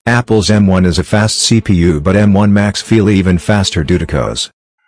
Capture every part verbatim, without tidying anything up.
Apple's M one is a fast C P U, but M one Macs feel even faster due to C O S.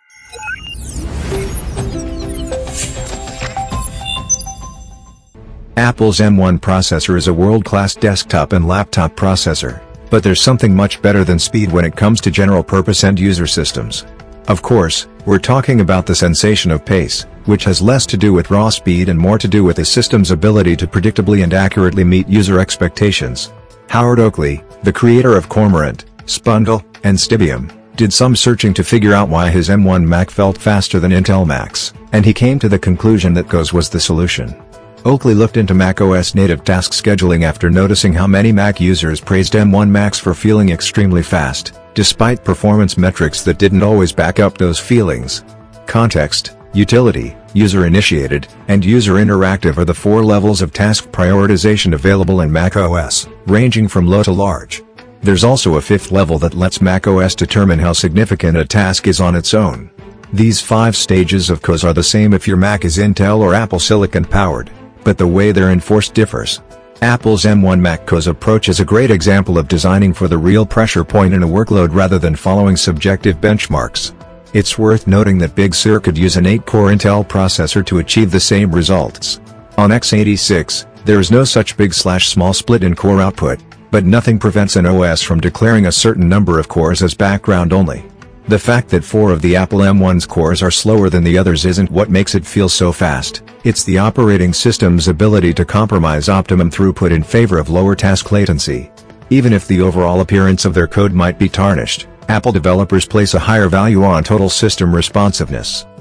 Apple's M one processor is a world-class desktop and laptop processor, but there's something much better than speed when it comes to general-purpose end-user systems. Of course, we're talking about the sensation of pace, which has less to do with raw speed and more to do with the system's ability to predictably and accurately meet user expectations. Howard Oakley, the creator of Cormorant, Spundle, and Stibium, did some searching to figure out why his M one Mac felt faster than intelmacs, and he came to the conclusion that C O S was the solution. Oakley looked into macOS native task scheduling after noticing how many Mac users praised M one Macs for feeling extremely fast, despite performance metrics that didn't always back up those feelings. Context, utility, user-initiated, and user-interactive are the four levels of task prioritization available in macOS, ranging from low to large. There's also a fifth level that lets macOS determine how significant a task is on its own. These five stages of C O S are the same if your Mac is Intel or Apple Silicon powered, but the way they're enforced differs. Apple's M one Mac C O S approach is a great example of designing for the real pressure point in a workload rather than following subjective benchmarks. It's worth noting that Big Sur could use an eight core Intel processor to achieve the same results. On x eighty-six, there is no such big-slash-small split in core output, but nothing prevents an O S from declaring a certain number of cores as background only. The fact that four of the Apple M one's cores are slower than the others isn't what makes it feel so fast, it's the operating system's ability to compromise optimum throughput in favor of lower task latency. Even if the overall appearance of their code might be tarnished, Apple developers place a higher value on total system responsiveness.